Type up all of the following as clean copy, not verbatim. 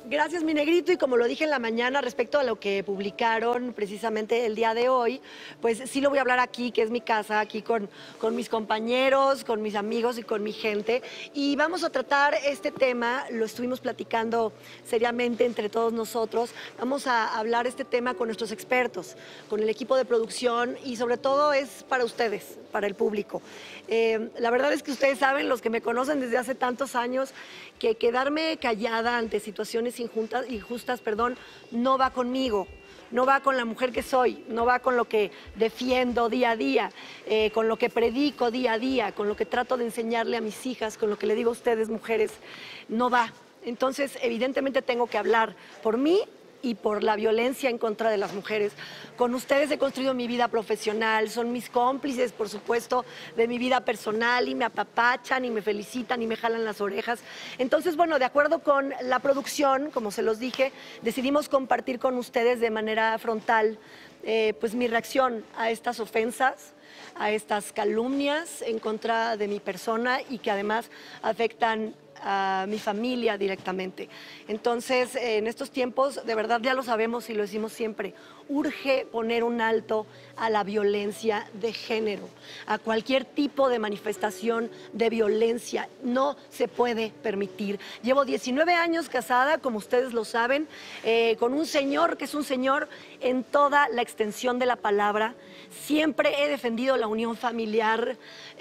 Gracias, mi negrito, y como lo dije en la mañana respecto a lo que publicaron precisamente el día de hoy, pues sí lo voy a hablar aquí, que es mi casa, aquí con mis compañeros, con mis amigos y con mi gente. Y vamos a tratar este tema, lo estuvimos platicando seriamente entre todos nosotros. Vamos a hablar este tema con nuestros expertos, con el equipo de producción y sobre todo es para ustedes, para el público. La verdad es que ustedes saben, los que me conocen desde hace tantos años, que quedarme callada ante situaciones injustas, no va conmigo, no va con la mujer que soy, no va con lo que defiendo día a día, con lo que predico día a día, con lo que trato de enseñarle a mis hijas, con lo que le digo a ustedes, mujeres, no va. Entonces, evidentemente tengo que hablar por mí y por la violencia en contra de las mujeres. Con ustedes he construido mi vida profesional, son mis cómplices, por supuesto, de mi vida personal y me apapachan y me felicitan y me jalan las orejas. Entonces, bueno, de acuerdo con la producción, como se los dije, decidimos compartir con ustedes de manera frontal pues mi reacción a estas ofensas, a estas calumnias en contra de mi persona y que además afectan a mi familia directamente. Entonces, en estos tiempos, de verdad ya lo sabemos y lo decimos siempre, urge poner un alto a la violencia de género, a cualquier tipo de manifestación de violencia. No se puede permitir. Llevo 19 años casada, como ustedes lo saben, con un señor que es un señor en toda la extensión de la palabra. Siempre he defendido la unión familiar,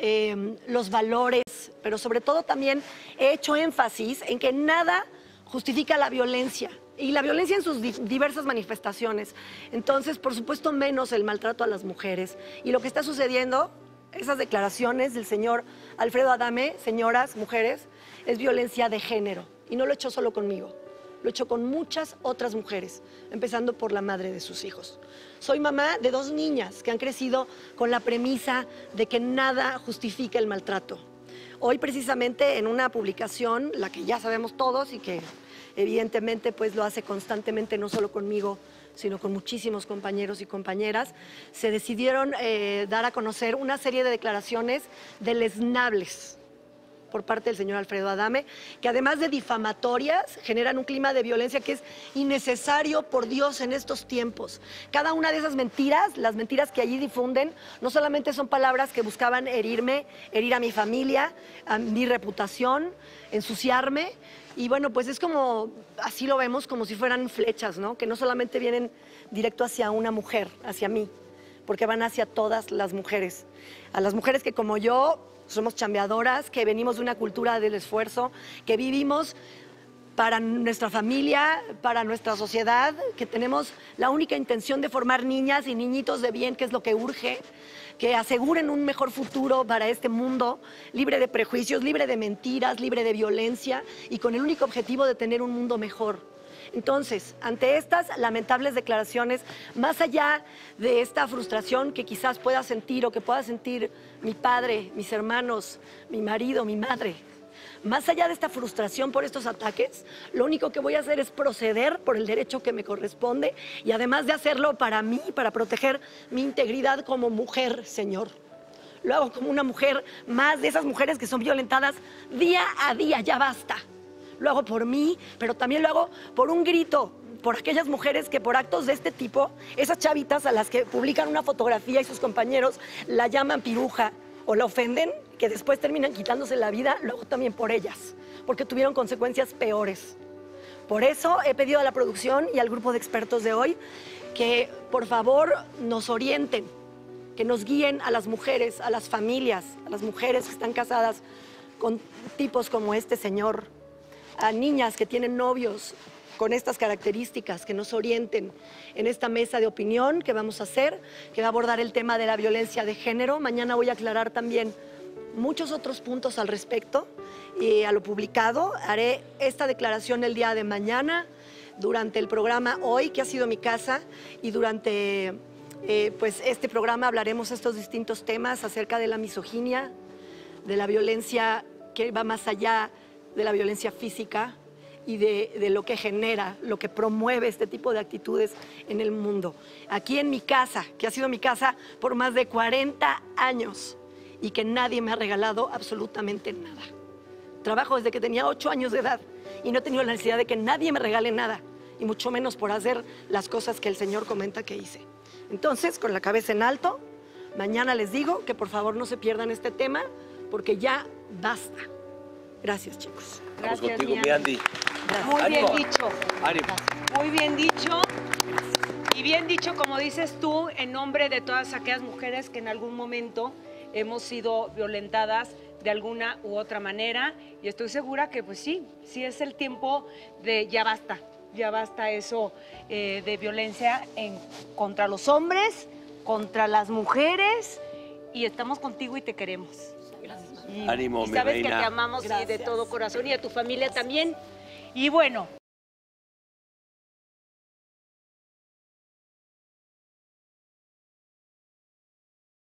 los valores, pero sobre todo también he hecho énfasis en que nada justifica la violencia y la violencia en sus diversas manifestaciones. Entonces, por supuesto, menos el maltrato a las mujeres. Y lo que está sucediendo, esas declaraciones del señor Alfredo Adame, señoras, mujeres, es violencia de género. Y no lo he hecho solo conmigo, lo he hecho con muchas otras mujeres, empezando por la madre de sus hijos. Soy mamá de 2 niñas que han crecido con la premisa de que nada justifica el maltrato. Hoy precisamente en una publicación, la que ya sabemos todos y que evidentemente pues lo hace constantemente, no solo conmigo, sino con muchísimos compañeros y compañeras, se decidieron dar a conocer una serie de declaraciones deleznables por parte del señor Alfredo Adame, que además de difamatorias, generan un clima de violencia que es innecesario, por Dios, en estos tiempos. Cada una de esas mentiras, las mentiras que allí difunden, no solamente son palabras que buscaban herirme, herir a mi familia, a mi reputación, ensuciarme, y bueno, pues es como, así lo vemos, como si fueran flechas, ¿no? Que no solamente vienen directo hacia una mujer, hacia mí, porque van hacia todas las mujeres. A las mujeres que como yo somos chambeadoras, que venimos de una cultura del esfuerzo, que vivimos para nuestra familia, para nuestra sociedad, que tenemos la única intención de formar niñas y niñitos de bien, que es lo que urge, que aseguren un mejor futuro para este mundo, libre de prejuicios, libre de mentiras, libre de violencia y con el único objetivo de tener un mundo mejor. Entonces, ante estas lamentables declaraciones, más allá de esta frustración que quizás pueda sentir o que pueda sentir mi padre, mis hermanos, mi marido, mi madre, más allá de esta frustración por estos ataques, lo único que voy a hacer es proceder por el derecho que me corresponde y además de hacerlo para mí, para proteger mi integridad como mujer, Señor. Lo hago como una mujer más de esas mujeres que son violentadas día a día, ya basta. Lo hago por mí, pero también lo hago por un grito, por aquellas mujeres que por actos de este tipo, esas chavitas a las que publican una fotografía y sus compañeros la llaman piruja o la ofenden, que después terminan quitándose la vida, lo hago también por ellas, porque tuvieron consecuencias peores. Por eso he pedido a la producción y al grupo de expertos de hoy que por favor nos orienten, que nos guíen a las mujeres, a las familias, a las mujeres que están casadas con tipos como este señor, a niñas que tienen novios con estas características, que nos orienten en esta mesa de opinión que vamos a hacer, que va a abordar el tema de la violencia de género. Mañana voy a aclarar también muchos otros puntos al respecto y a lo publicado. Haré esta declaración el día de mañana, durante el programa Hoy, que ha sido mi casa, y durante pues este programa hablaremos estos distintos temas acerca de la misoginia, de la violencia que va más allá de la violencia física y de lo que genera, lo que promueve este tipo de actitudes en el mundo. Aquí en mi casa, que ha sido mi casa por más de 40 años y que nadie me ha regalado absolutamente nada. Trabajo desde que tenía 8 años de edad y no he tenido la necesidad de que nadie me regale nada, y mucho menos por hacer las cosas que el Señor comenta que hice. Entonces, con la cabeza en alto, mañana les digo que por favor no se pierdan este tema, porque ya basta. Gracias, chicos. Vamos Gracias, contigo, mi Andy. Muy Ánimo. bien dicho. Ánimo. Muy bien dicho. Y bien dicho, como dices tú, en nombre de todas aquellas mujeres que en algún momento hemos sido violentadas de alguna u otra manera. Y estoy segura que pues sí es el tiempo de ya basta eso de violencia contra los hombres, contra las mujeres. Y estamos contigo y te queremos. Gracias. Y, Ánimo, y mi sabes reina. que te amamos y de todo corazón y a tu familia también. Y bueno,